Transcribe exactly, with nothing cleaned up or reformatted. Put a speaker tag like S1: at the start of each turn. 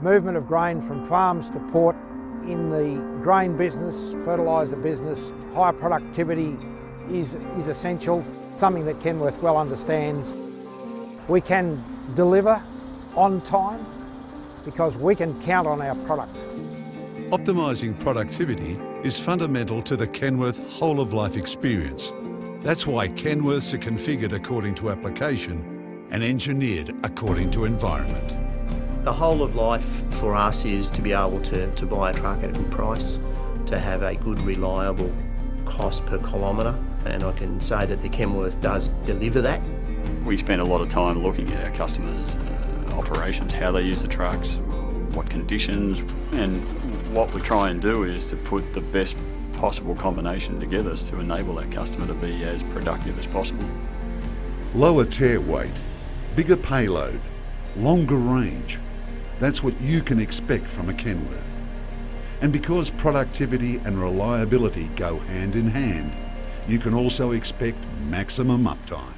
S1: movement of grain from farms to port. In the grain business, fertiliser business, higher productivity is, is essential, something that Kenworth well understands. We can deliver on time because we can count on our product.
S2: Optimising productivity is fundamental to the Kenworth whole-of-life experience. That's why Kenworths are configured according to application and engineered according to environment.
S3: The whole of life for us is to be able to, to buy a truck at a good price, to have a good reliable cost per kilometre, and I can say that the Kenworth does deliver that.
S4: We spend a lot of time looking at our customers' uh, operations, how they use the trucks, what conditions, and what we try and do is to put the best possible combination together to enable that customer to be as productive as possible.
S2: Lower tear weight, bigger payload, longer range. That's what you can expect from a Kenworth. And because productivity and reliability go hand in hand, you can also expect maximum uptime.